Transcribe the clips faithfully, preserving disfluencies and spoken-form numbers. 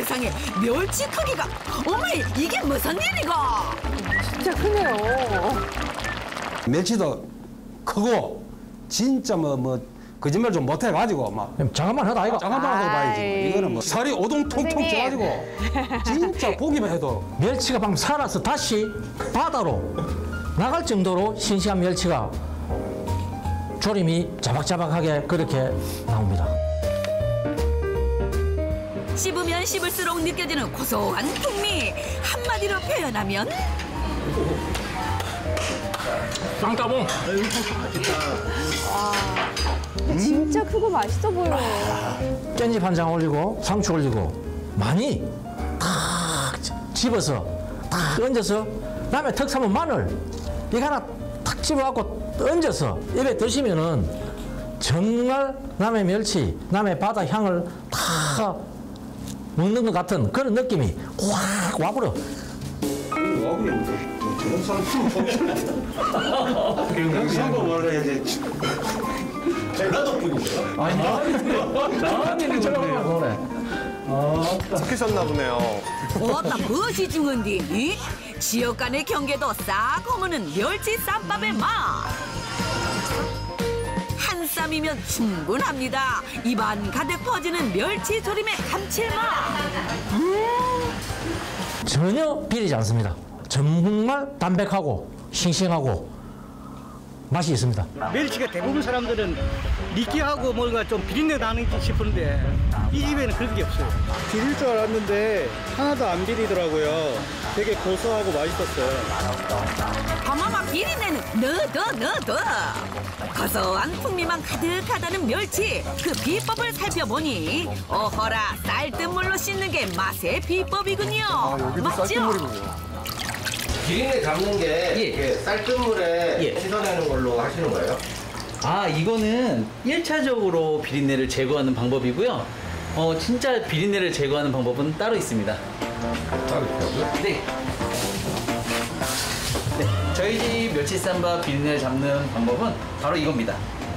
세상에 멸치 크기가 어머 이게 무슨 일이고? 진짜 크네요. 멸치도 크고 진짜 뭐 뭐 거짓말 좀 못해가지고 막 장난만 하다 이거. 장난만 하고 봐야지. 아이. 이거는 뭐 살이 오동통통 선생님. 쪄가지고 진짜 보기만 해도 멸치가 방금 살아서 다시 바다로 나갈 정도로 싱싱한 멸치가 조림이 자박자박하게 그렇게 나옵니다. 씹으면 씹을수록 느껴지는 고소한 풍미. 한마디로 표현하면 쌍따봉. 근데 진짜 크고 맛있어 보여. 깻잎 한 장 올리고 상추 올리고 많이 탁 집어서 탁 얹어서 그다음에 특산물 마늘 이거 하나 탁 집어갖고 얹어서 입에 드시면은 정말 남의 멸치, 남의 바다 향을 다 먹는 것 같은 그런 느낌이 확 와버려. 한번 원래 이제 전라도 분이죠. 아니 나한테는 저래. 착하셨나 보네요. 어따 무엇이 중은디? 이? 지역 간의 경계도 싹 허무는 멸치 쌈밥의 맛. 한 쌈이면 충분합니다. 입안 가득 퍼지는 멸치 조림의 감칠맛. 전혀 비리지 않습니다. 정말 담백하고 싱싱하고 맛이 있습니다. 멸치가 대부분 사람들은 느끼하고 뭔가 좀 비린내 나는지 싶은데 이 집에는 그런 게 없어요. 비릴 줄 알았는데 하나도 안 비리더라고요. 되게 고소하고 맛있었어요. 어마마 비린내는 너더 너더. 고소한 풍미만 가득하다는 멸치. 그 비법을 살펴보니 어허라 쌀뜨물로 씻는 게 맛의 비법이군요. 맞죠? 비린내 잡는 게 예. 이게 쌀뜨물에 예. 씻어내는 걸로 하시는 거예요? 아, 이거는 일 차적으로 비린내를 제거하는 방법이고요. 어, 진짜 비린내를 제거하는 방법은 따로 있습니다. 따로 있다고요? 네. 네. 저희 집 멸치쌈밥 비린내를 잡는 방법은 바로 이겁니다.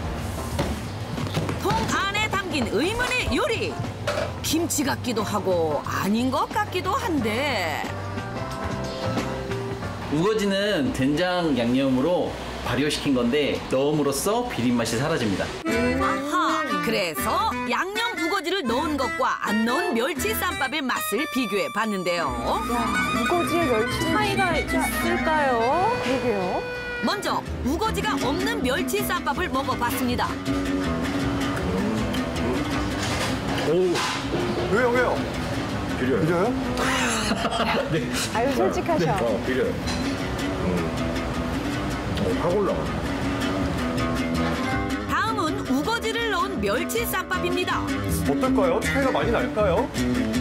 통 안에 담긴 의문의 요리. 김치 같기도 하고 아닌 것 같기도 한데. 우거지는 된장 양념으로 발효시킨 건데 넣음으로써 비린 맛이 사라집니다. 아하, 그래서 양념 우거지를 넣은 것과 안 넣은 멸치 쌈밥의 맛을 비교해 봤는데요. 야, 우거지에 멸치 차이가 있을까요? 그러게요. 먼저 우거지가 없는 멸치 쌈밥을 먹어봤습니다. 왜요, 왜요? 비려요. 비려요? 네. 아유, 솔직하셔. 어, 비려요. 음. 어, 확 올라가. 다음은 우거지를 넣은 멸치 쌈밥입니다. 어떨까요? 차이가 많이 날까요?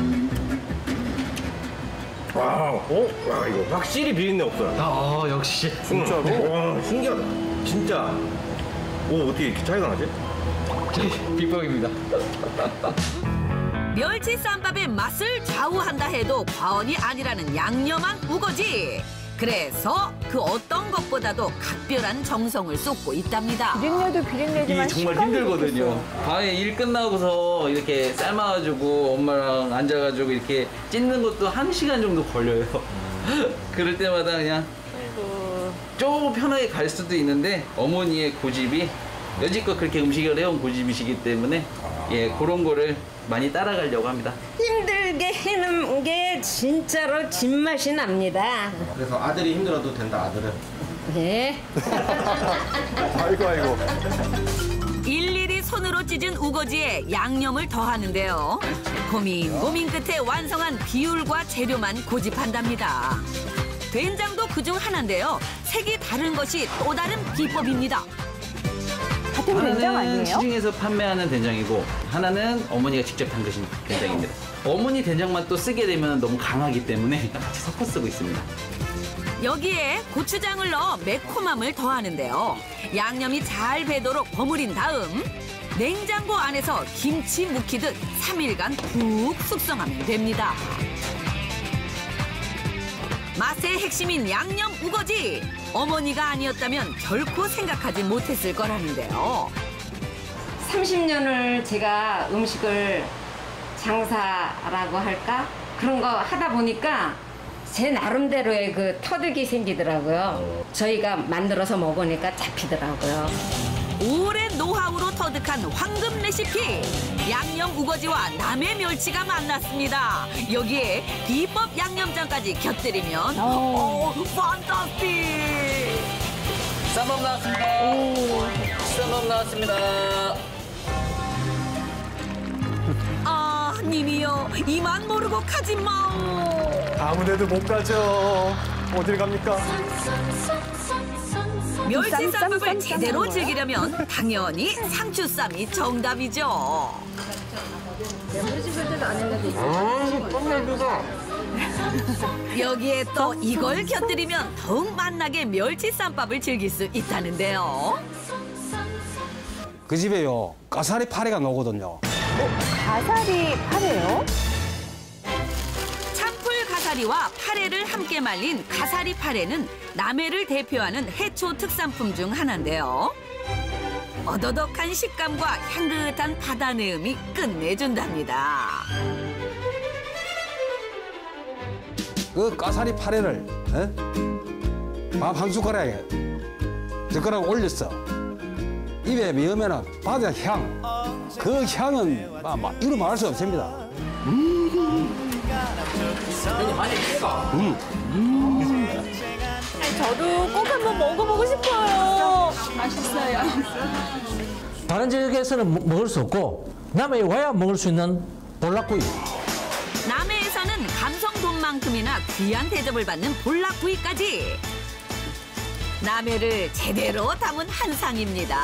와, 어? 와, 이거 확실히 비린내 없어요. 아, 역시. 진짜로? 와, 신기하다. 진짜. 오, 어떻게 이렇게 차이가 나지? 비법입니다. 멸치 쌈밥의 맛을 좌우한다 해도 과언이 아니라는 양념한 우거지. 그래서 그 어떤 것보다도 각별한 정성을 쏟고 있답니다. 비린내도 비린내지만 이게 정말 식감이 힘들거든요. 좋겠어요. 밤에 일 끝나고서 이렇게 삶아가지고 엄마랑 앉아가지고 이렇게 찢는 것도 한 시간 정도 걸려요. 그럴 때마다 그냥 조금 편하게 갈 수도 있는데 어머니의 고집이 여지껏 그렇게 음식을 해온 고집이시기 때문에 예 그런 거를 많이 따라가려고 합니다. 힘들게 해놓은 게 진짜로 진맛이 납니다. 그래서 아들이 힘들어도 된다, 아들은. 네. 아이고, 아이고. 일일이 손으로 찢은 우거지에 양념을 더하는데요. 고민 고민 끝에 완성한 비율과 재료만 고집한답니다. 된장도 그중 하나인데요. 색이 다른 것이 또 다른 비법입니다. 같은 된장 하나는 아니에요? 시중에서 판매하는 된장이고 하나는 어머니가 직접 담그신 된장입니다. 어머니 된장만 또 쓰게 되면 너무 강하기 때문에 같이 섞어 쓰고 있습니다. 여기에 고추장을 넣어 매콤함을 더하는데요. 양념이 잘 배도록 버무린 다음 냉장고 안에서 김치 묵히듯 삼 일간 푹 숙성하면 됩니다. 맛의 핵심인 양념 우거지. 어머니가 아니었다면 결코 생각하지 못했을 거라는데요. 삼십 년을 제가 음식을 장사라고 할까? 그런 거 하다 보니까 제 나름대로의 그 터득이 생기더라고요. 저희가 만들어서 먹으니까 잡히더라고요. 오랜 노하우로 터득한 황금 레시피. 양념 우거지와 남해 멸치가 만났습니다. 여기에 비법 양념장까지 곁들이면 오, 판타스틱! 쌈밥 나왔습니다. 쌈밥 나왔습니다. 아, 님이요. 이만 모르고 가지 마오. 아무데도 못 가죠. 어딜 갑니까? 멸치 쌈, 쌈밥을 쌈, 쌈 제대로 먹어요? 즐기려면 당연히 상추쌈이 정답이죠. 여기에 또 이걸 곁들이면 더욱 맛나게 멸치 쌈밥을 즐길 수 있다는데요. 그 집에요 가사리 파래가 나오거든요. 가사리 파래요? 참풀 가사리와 파래를 함께 말린 가사리 파래는 남해를 대표하는 해초 특산품 중 하나인데요. 어더덕한 식감과 향긋한 바다 내음이 끝내준답니다. 그 가사리 파래를 밥 한 숟가락에 젓가락 올렸어. 입에 넣으면 바다 향, 그 향은 막, 막 이루 말할 수 없습니다. 저도 꼭 한번 먹어보고 싶어요. 맛있어요. 다른 지역에서는 먹- 먹을 수 없고 남해에 와야 먹을 수 있는 볼락구이. 남해에서는 감성 돈만큼이나 귀한 대접을 받는 볼락구이까지. 남해를 제대로 담은 한상입니다.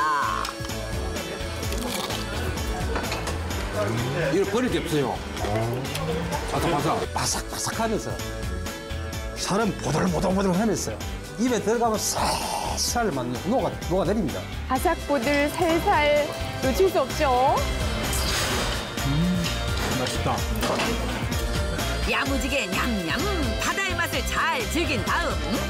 이걸 버릴 게 없어요. 바삭바삭, 바삭바삭하면서 살은 보들보들보들하면서 입에 들어가면 살살 막 녹아, 녹아내립니다. 바삭보들 살살 놓칠 수 없죠. 맛있다. 야무지게 냠냠 바다의 맛을 잘 즐긴 다음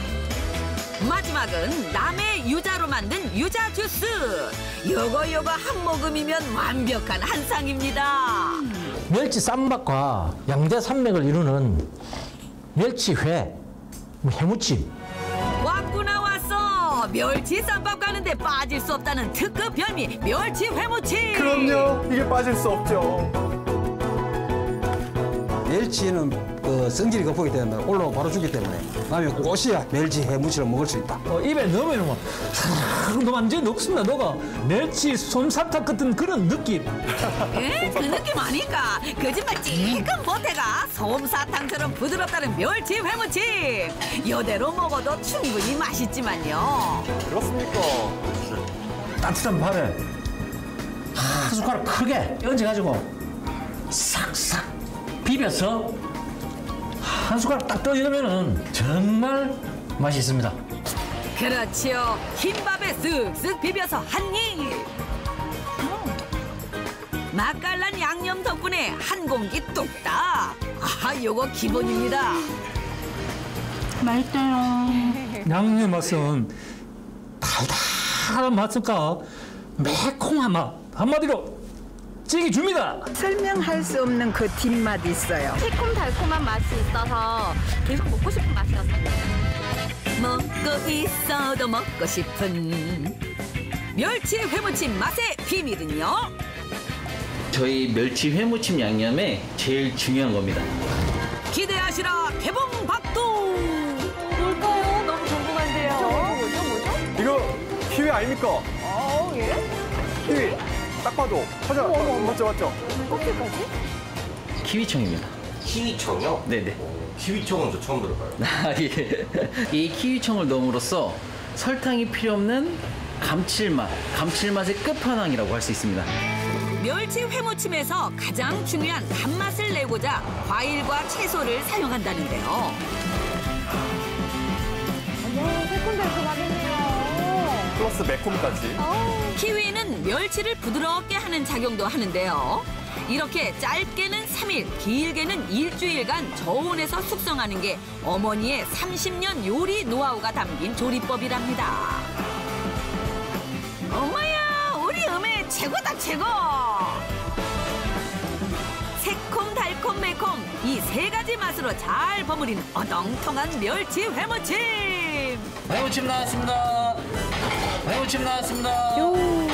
마지막은 남해 유자로 만든 유자 주스. 요거 요거 한 모금이면 완벽한 한상입니다. 멸치 쌈밥과 양대 산맥을 이루는 멸치회, 뭐 해무침. 왔구나 왔어. 멸치 쌈밥 가는데 빠질 수 없다는 특급 별미 멸치 회무침. 그럼요. 이게 빠질 수 없죠. 멸치는 그 성질이 거푸기 때문에 올라오 바로 주기 때문에 다음에 꽃이야 멸치 해무침을 먹을 수 있다. 어, 입에 넣으면 뭐, 너 완전히 녹습니다. 너가 멸치 솜사탕 같은 그런 느낌. 에? 그 느낌 아니까. 거짓말 찔끔 못해가 솜사탕처럼 부드럽다는 멸치 회무침. 이대로 먹어도 충분히 맛있지만요. 그렇습니까? 따뜻한 밥에 한 숟가락 크게 얹어가지고 싹싹 비벼서 한 숟가락 딱 떠이러면은 정말 맛이 있습니다. 그렇지요. 흰밥에 쓱쓱 비벼서 한 입. 맛깔난 양념 덕분에 한 공기 뚝딱. 아, 요거 기본입니다. 양념 맛은 달달한 맛과 매콤한 맛 한마디로 찌개 줍니다. 설명할 수 없는 그 뒷맛이 있어요. 새콤달콤한 맛이 있어서 계속 먹고 싶은 맛이었어요. 먹고 있어도 먹고 싶은 멸치 회무침 맛의 비밀은요? 저희 멸치 회무침 양념에 제일 중요한 겁니다. 기대하시라 개봉박두. 뭘까요? 너무 궁금한데요. 뭐죠? 뭐죠? 이거 키위 아닙니까? 어, 예? 키위. 딱 봐도. 맞아. 맞죠, 맞죠? 껍질까지? 키위청입니다. 키위청이요? 네네. 키위청은 저 처음 들어봐요. 아, 예. 이 키위청을 넣음으로써 설탕이 필요 없는 감칠맛, 감칠맛의 끝판왕이라고 할 수 있습니다. 멸치 회무침에서 가장 중요한 단맛을 내고자 과일과 채소를 사용한다는데요. 어머, 새콤달콤하겠네요. 플러스 매콤까지. 키위는 멸치를 부드럽게 하는 작용도 하는데요. 이렇게 짧게는 삼 일, 길게는 일주일간 저온에서 숙성하는 게 어머니의 삼십 년 요리 노하우가 담긴 조리법이랍니다. 엄마야, 우리 음에 최고다 최고! 새콤 세 가지 맛으로 잘 버무린 어덩통한 멸치 회무침. 회무침 나왔습니다. 회무침 나왔습니다. 요.